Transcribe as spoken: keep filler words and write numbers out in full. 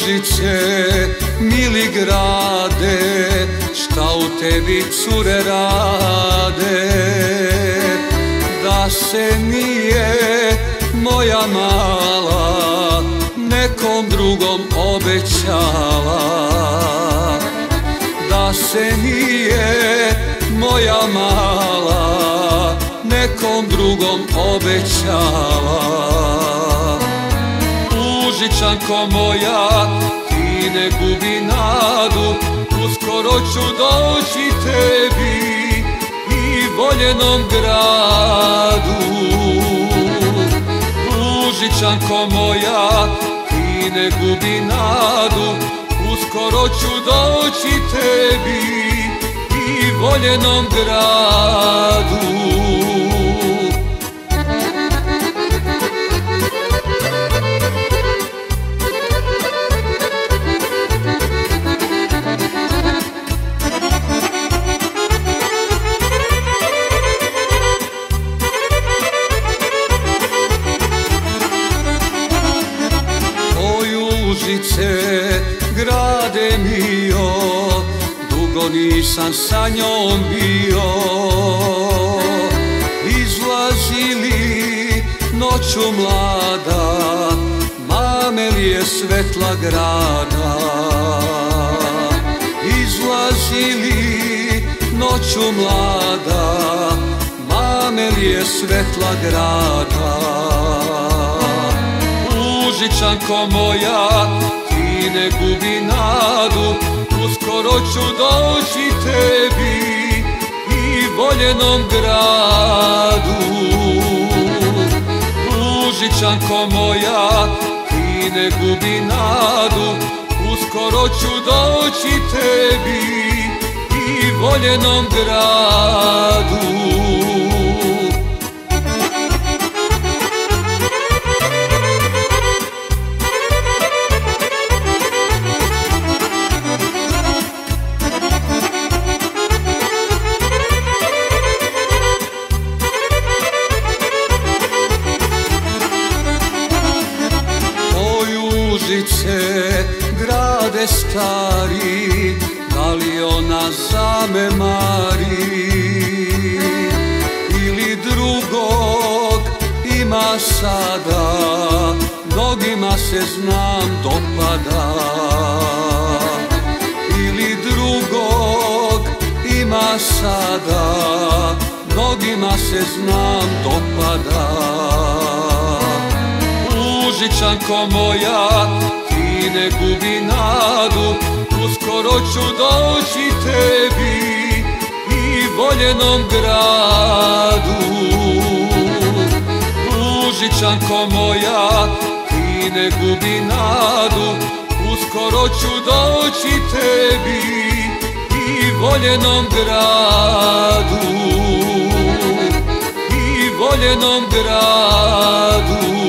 Užice, mili grade, šta u tebi cure rade? Da se nije moja mala nekom drugom obećala, da se nije moja mala nekom drugom obećala. Užičanko moja, ti ne gubi nadu, uskoro ću doći tebi i voljenom gradu. Užičanko moja, ti ne gubi nadu, uskoro ću doći tebi i voljenom gradu. Užice, grade mio, dugo nisam sa njom bio. Izlazili noću mlada, mame li je svetla grada. Izlazili noću mlada, mame li je svetla grada. Užičanko moja, ti ne gubi nadu, uskoro ću doći tebi i voljenom gradu. Užičanko moja, ti ne gubi nadu, uskoro ću doći tebi i voljenom gradu. Užice, grade stari, da li ona za me mari ili drugog ima sada, mnogima se znam dopada. Ili drugog ima sada, mnogima se znam dopada. Užičanko moja, ti ne gubi nadu, uskoro ću doći tebi i voljenom gradu. Užičanko moja, ti ne gubi nadu, uskoro ću doći tebi i voljenom gradu. I voljenom gradu.